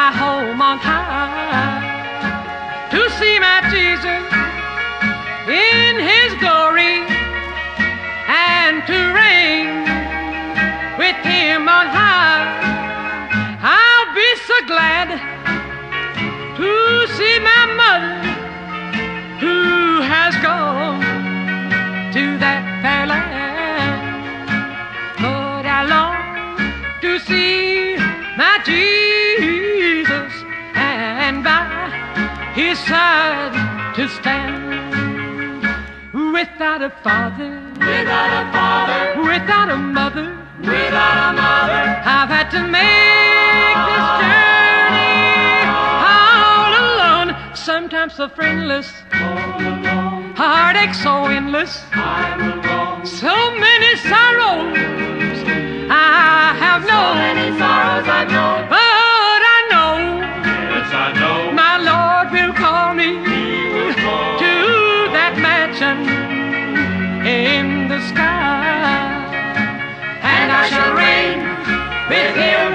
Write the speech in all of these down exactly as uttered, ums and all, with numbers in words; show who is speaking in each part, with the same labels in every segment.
Speaker 1: my home on high, to see my Jesus in His glory, and to reign with Him on high. I'll be so glad to see my mother who has gone to that fair land. But I long to see my Jesus, and by His side to stand. Without a father,
Speaker 2: without a father,
Speaker 1: without a mother,
Speaker 2: without a mother,
Speaker 1: I've had to make this journey all alone. Sometimes so friendless,
Speaker 2: all alone,
Speaker 1: heartache so endless,
Speaker 2: I'm alone.
Speaker 1: so many sorrows I have known.
Speaker 2: So many sorrows I've known.
Speaker 1: But I know,
Speaker 2: Yes, I know.
Speaker 1: my Lord will call me
Speaker 2: He will call
Speaker 1: to that mansion in the sky, and I shall reign with Him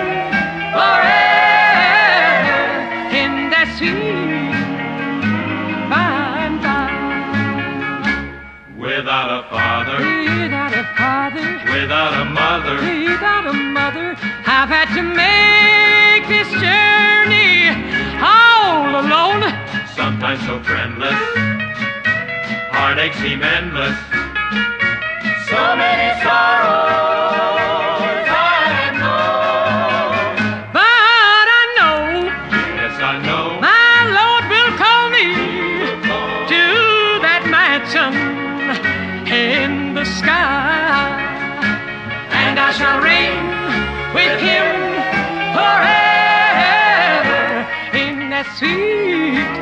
Speaker 1: forever in that sweet by and by.
Speaker 2: Without a father,
Speaker 1: Without a father,
Speaker 2: without a mother,
Speaker 1: without a mother, I've had to make this journey all alone.
Speaker 2: sometimes so friendless, heartaches seem endless. So many sorrows I have known.
Speaker 1: But I know,
Speaker 2: Yes, I know.
Speaker 1: my Lord will call me
Speaker 2: Will call
Speaker 1: to that mansion in the sky, and I shall reign with Him forever in that sweet